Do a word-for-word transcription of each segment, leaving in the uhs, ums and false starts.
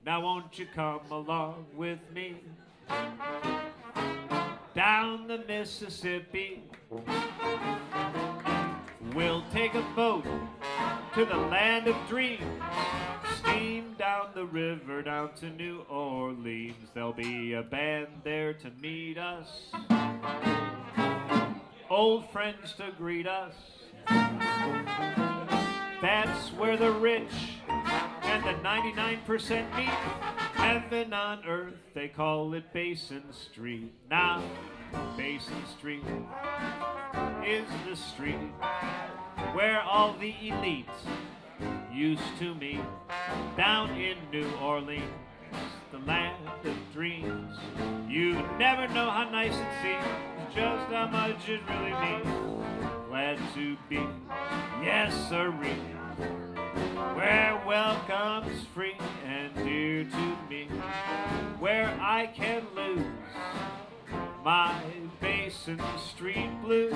Now won't you come along with me down the Mississippi? We'll take a boat to the land of dreams, steam down the river down to New Orleans. There'll be a band there to meet us, old friends to greet us. That's where the rich and the ninety-nine percent meet. Heaven on earth, they call it Basin Street. Now, Basin Street is the street where all the elites used to meet. Down in New Orleans, the land of dreams. You never know how nice it seems, just how much it really means. Glad to be, yes sirree, where welcome's free and dear to me, where I can lose my Basin Street blues.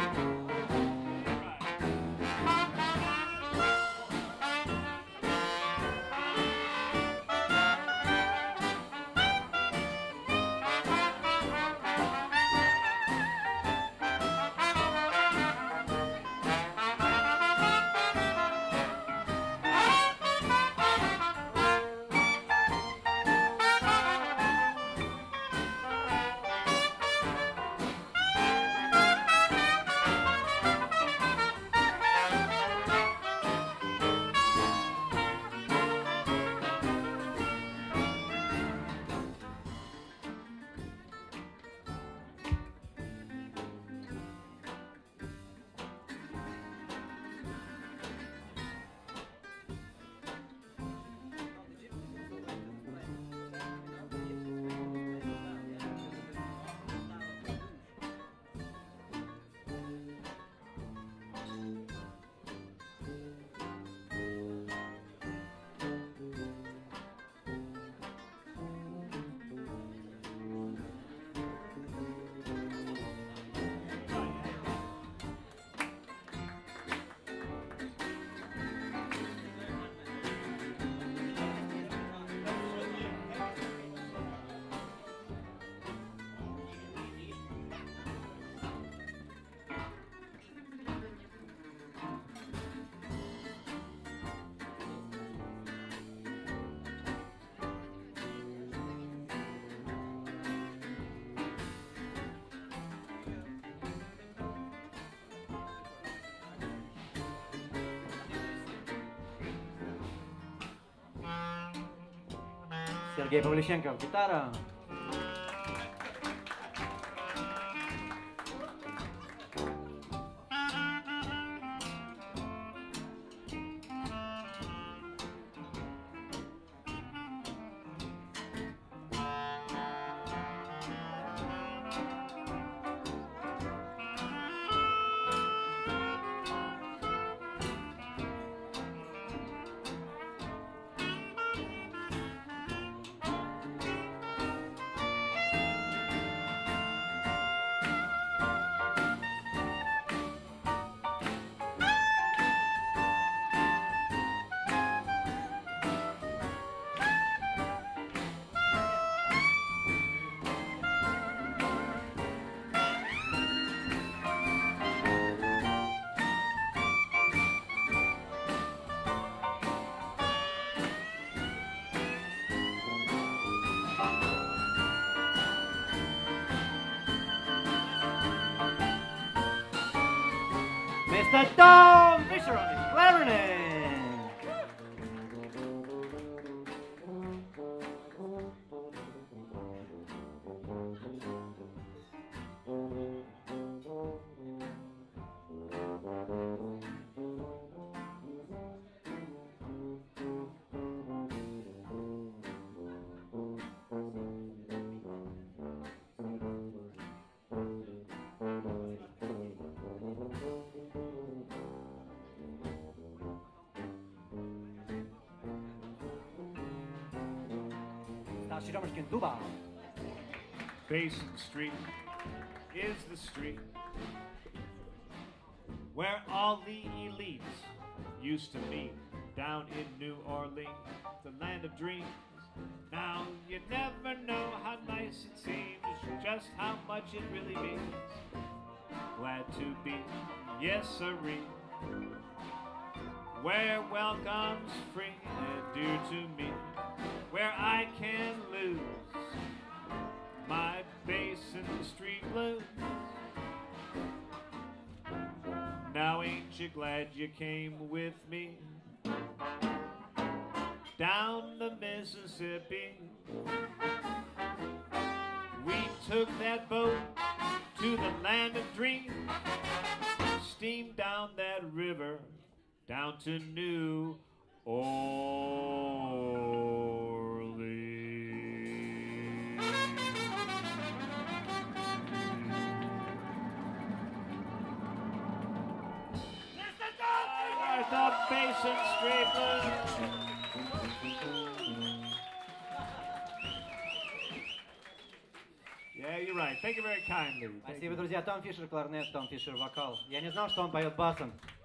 Sergei Pavlyuchenko, гитара. Mister Tom Fisher on his clarinet. Basin Street is the street where all the elites used to meet. Down in New Orleans, the land of dreams. Now you never know how nice it seems, just how much it really means. Glad to be, yes sirree, where welcome's free and dear to me, where I can lose my Basin Street blues. Now ain't you glad you came with me down the Mississippi? We took that boat to the land of dreams, steamed down that river down to New Orleans. The Basin Street Blues. Yeah, you're right. Thank you very kindly. Спасибо, друзья. Том Фишер, кларнет, Том Фишер, вокал. Я не знал, что он поет басом.